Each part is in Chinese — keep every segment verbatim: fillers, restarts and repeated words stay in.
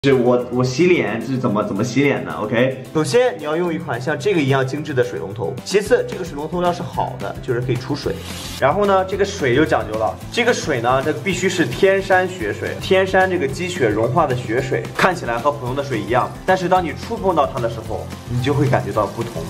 是我我洗脸是怎么怎么洗脸的 ？OK， 首先你要用一款像这个一样精致的水龙头，其次这个水龙头要是好的，就是可以出水。然后呢，这个水就讲究了，这个水呢，这个必须是天山雪水，天山这个积雪融化的雪水，看起来和普通的水一样，但是当你触碰到它的时候，你就会感觉到不同。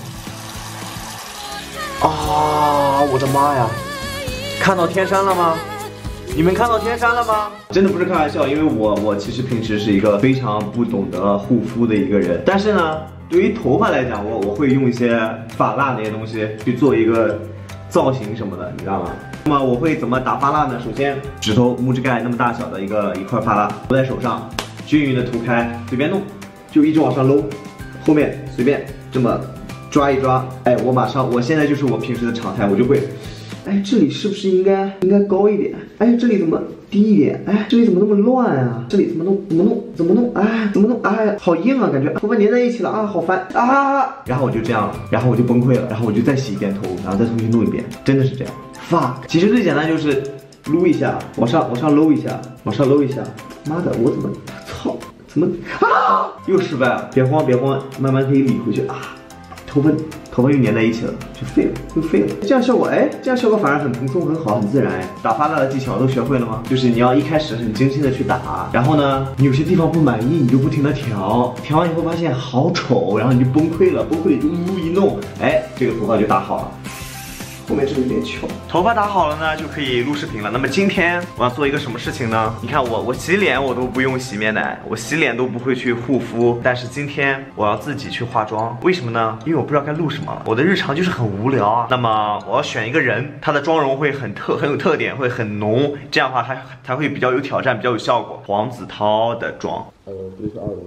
啊，我的妈呀！看到天山了吗？你们看到天山了吗？真的不是开玩笑，因为我我其实平时是一个非常不懂得护肤的一个人，但是呢，对于头发来讲，我我会用一些发蜡那些东西去做一个造型什么的，你知道吗？那么我会怎么打发蜡呢？首先，指头拇指盖那么大小的一个一块发蜡，涂在手上，均匀的涂开，随便弄，就一直往上搂，后面随便这么抓一抓，哎，我马上，我现在就是我平时的常态，我就会。哎，这里是不是应该应该高一点？哎，这里怎么低一点？哎，这里怎么那么乱啊？这里怎么弄？怎么弄？怎么弄？哎，怎么弄？哎，好硬啊，感觉头发粘在一起了啊，好烦啊！然后我就这样了，然后我就崩溃了，然后我就再洗一遍头，然后再重新弄一遍，真的是这样。fuck， 其实最简单就是撸一下，往上往上搂一下，往上搂一下。妈的，我怎么操？怎么啊？又失败了！别慌别慌，慢慢可以理回去啊。头发头发又粘在一起了，就废了，又废了。这样效果，哎，这样效果反而很蓬松，很好，很自然。哎，打发蜡的技巧都学会了吗？就是你要一开始很精心的去打，然后呢，你有些地方不满意，你就不停的调，调完以后发现好丑，然后你就崩溃了，崩溃就呜一弄，哎，这个头发就打好了。后面这个有点翘。头发打好了呢，就可以录视频了。那么今天我要做一个什么事情呢？你看我，我洗脸我都不用洗面奶，我洗脸都不会去护肤。但是今天我要自己去化妆，为什么呢？因为我不知道该录什么，我的日常就是很无聊啊。那么我要选一个人，他的妆容会很特很有特点，会很浓，这样的话才才会比较有挑战，比较有效果。黄子韬的妆。 哎呦，这是二楼，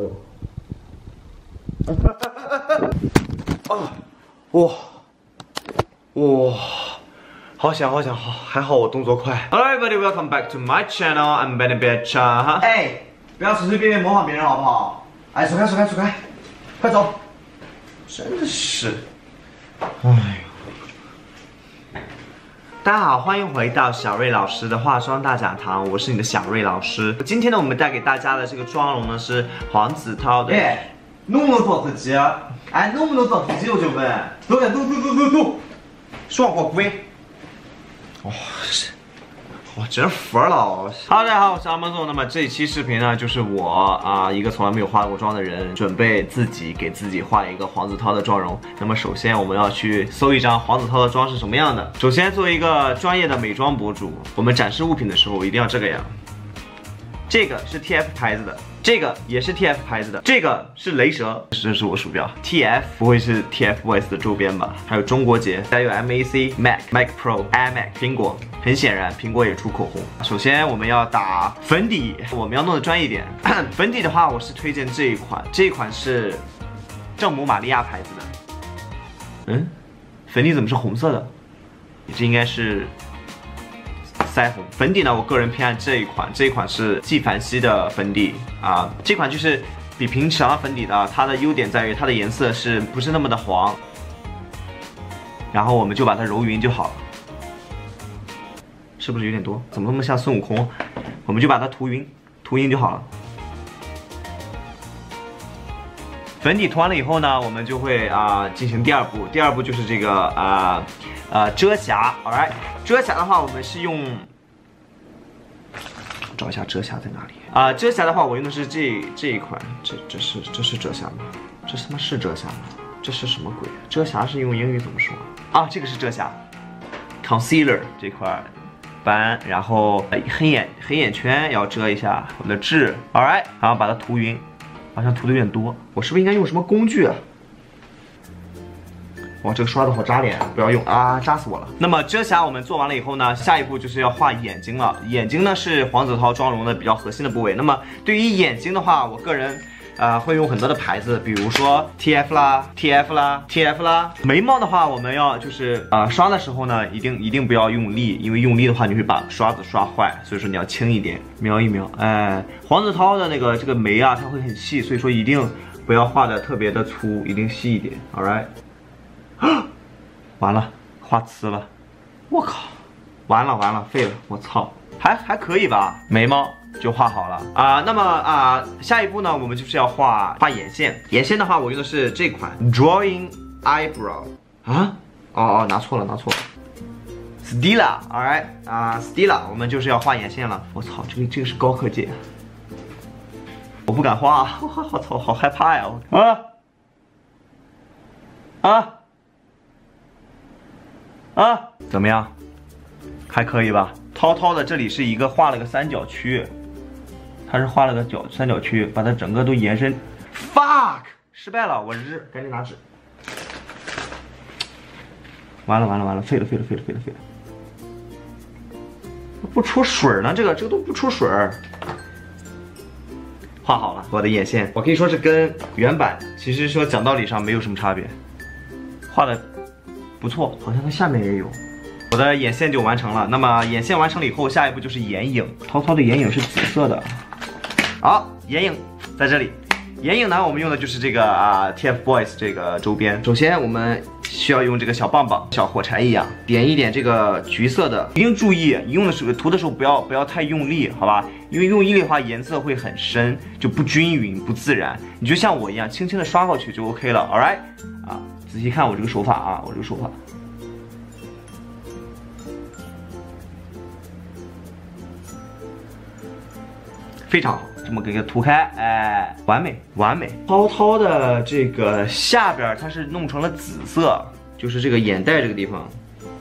好高哟！ 啊，哇！哇，好想好想好，还好我动作快。Hello everybody, welcome back to my channel. I'm Benny Bitch. 哎，不要随随便便模仿别人好不好？哎，走开走开走开，快走！真的是，哎呦。大家好，欢迎回到小瑞老师的化妆大讲堂，我是你的小瑞老师。今天呢，我们带给大家的这个妆容呢是黄子韬的。哎，能不能做自己？哎，能不能做自己？我就问。走开，走走走走走。说我滚！哇、哦，我真服了！哈喽，大家好，我是阿梦总。那么这一期视频呢，就是我啊，一个从来没有化过妆的人，准备自己给自己画一个黄子韬的妆容。那么首先我们要去搜一张黄子韬的妆是什么样的。首先，作为一个专业的美妆博主，我们展示物品的时候一定要这个样。这个是 T F 牌子的。这个也是 T F 牌子的，这个是雷蛇，这是我鼠标。T F 不会是 T F Boys 的周边吧？还有中国结，还有 M A C、Mac、Mac Pro、iMac、苹果。很显然，苹果也出口红。首先我们要打粉底，我们要弄得专业一点。粉底的话，我是推荐这一款，这一款是圣母玛利亚牌子的。嗯，粉底怎么是红色的？这应该是。腮红粉底呢，我个人偏爱这一款，这一款是纪梵希的粉底啊，这款就是比平常的粉底的，它的优点在于它的颜色是不是那么的黄，然后我们就把它揉匀就好了，是不是有点多？怎么那么像孙悟空？我们就把它涂匀，涂匀就好了。粉底涂完了以后呢，我们就会啊、呃、进行第二步，第二步就是这个啊。呃呃，遮瑕 ，alright， 遮瑕的话，我们是用，找一下遮瑕在哪里啊、呃？遮瑕的话，我用的是这这一款，这这是这是遮瑕吗？这他妈是遮瑕吗？这是什么鬼？遮瑕是用英语怎么说啊？这个是遮瑕 ，concealer 这块斑，然后黑眼黑眼圈要遮一下，我的痣 ，alright， 然后把它涂匀，好像涂的有点多，我是不是应该用什么工具啊？哇，这个刷子好扎脸，不要用啊，扎死我了。那么遮瑕我们做完了以后呢，下一步就是要画眼睛了。眼睛呢是黄子韬妆容的比较核心的部位。那么对于眼睛的话，我个人呃会用很多的牌子，比如说 T F 啦、T F 啦、T F 啦。眉毛的话，我们要就是啊、呃、刷的时候呢，一定一定不要用力，因为用力的话你会把刷子刷坏，所以说你要轻一点，瞄一瞄。哎，黄子韬的那个这个眉啊，它会很细，所以说一定不要画的特别的粗，一定细一点。All right。完了，画呲了，我靠，完了完了，废了，我操，还还可以吧？眉毛就画好了啊。那么啊，下一步呢，我们就是要画画眼线。眼线的话，我用的是这款 Drawing Eyebrow 啊，哦哦，拿错了，拿错了。Stila，all right 啊 ，Stila， 我们就是要画眼线了。我操，这个这个是高科技，我不敢画，我好操，好害怕呀！啊啊啊，怎么样？还可以吧？涛涛的这里是一个画了个三角区，他是画了个角三角区，把它整个都延伸。fuck， 失败了，我日，赶紧拿纸。完了完了完了，废了废了废了废了废了。不出水呢，这个这个都不出水。画好了，我的眼线，我可以说是跟原版其实说讲道理上没有什么差别，画的不错，好像它下面也有。我的眼线就完成了。那么眼线完成了以后，下一步就是眼影。涛涛的眼影是紫色的。好，眼影在这里。眼影呢，我们用的就是这个啊 T F Boys 这个周边。首先我们需要用这个小棒棒，小火柴一样，点一点这个橘色的。一定注意，用的时候涂的时候不要不要太用力，好吧？因为用力的话颜色会很深，就不均匀不自然。你就像我一样，轻轻的刷过去就 OK 了。All right， 啊，仔细看我这个手法啊，我这个手法。非常好，这么给它涂开，哎，完美完美。涛涛的这个下边它是弄成了紫色，就是这个眼袋这个地方，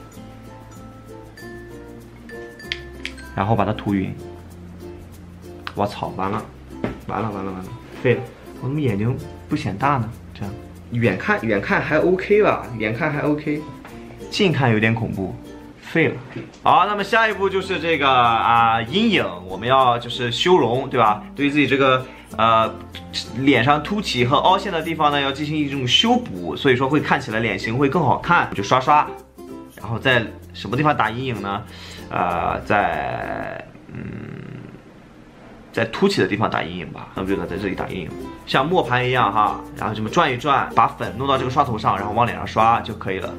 然后把它涂匀。我操，完了，完了完了完了，废了！我怎么眼睛不显大呢？这样，远看远看还 OK 吧，远看还 OK， 近看有点恐怖。废了，好，那么下一步就是这个啊阴影，我们要就是修容，对吧？对于自己这个呃脸上凸起和凹陷的地方呢，要进行一种修补，所以说会看起来脸型会更好看。就刷刷，然后在什么地方打阴影呢？呃，在嗯在凸起的地方打阴影吧，那不就在这里打阴影，像磨盘一样哈，然后这么转一转，把粉弄到这个刷头上，然后往脸上刷就可以了。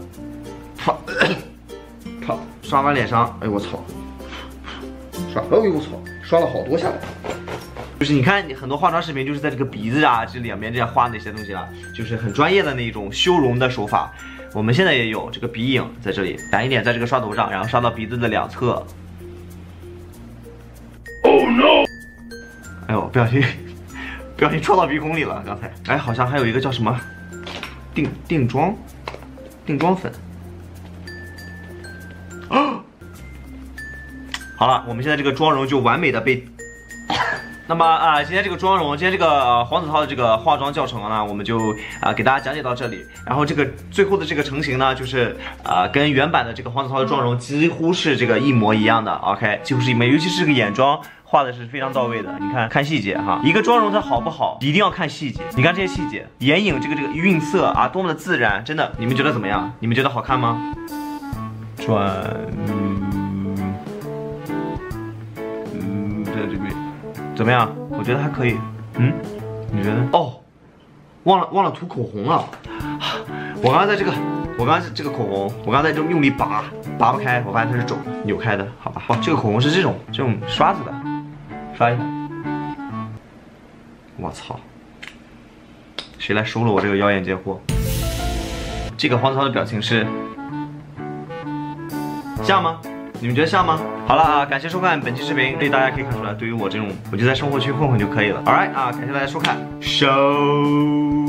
好，刷完脸上，哎我操，刷，哎呦我操，刷了好多下来。就是你看很多化妆视频，就是在这个鼻子啊这两边这样画那些东西啊，就是很专业的那种修容的手法。我们现在也有这个鼻影在这里，打一点在这个刷头上，然后刷到鼻子的两侧。Oh no！ 哎呦，不小心，不小心戳到鼻孔里了，刚才。哎，好像还有一个叫什么定定妆，定妆粉。好了，我们现在这个妆容就完美的被。那么啊、呃，今天这个妆容，今天这个、呃、黄子韬的这个化妆教程呢，我们就啊、呃、给大家讲解到这里。然后这个最后的这个成型呢，就是啊、呃、跟原版的这个黄子韬的妆容几乎是这个一模一样的。OK， 几乎是一模，尤其是这个眼妆画的是非常到位的。你看看细节哈，一个妆容它好不好，一定要看细节。你看这些细节，眼影这个这个晕色啊，多么的自然，真的，你们觉得怎么样？你们觉得好看吗？转。在这边怎么样？我觉得还可以。嗯，你觉得？哦，忘了忘了涂口红了。我刚刚在这个，我刚刚这个口红，我刚才就用力拔，拔不开，我发现它是肿扭开的，好吧？哦，这个口红是这种这种刷子的，刷一下。我操！谁来收了我这个妖艳贱货？这个黄子韬的表情是像吗？你们觉得像吗？好了啊，感谢收看本期视频。所以大家可以看出来，对于我这种，我就在生活区混混就可以了。Alright 啊，感谢大家收看，收。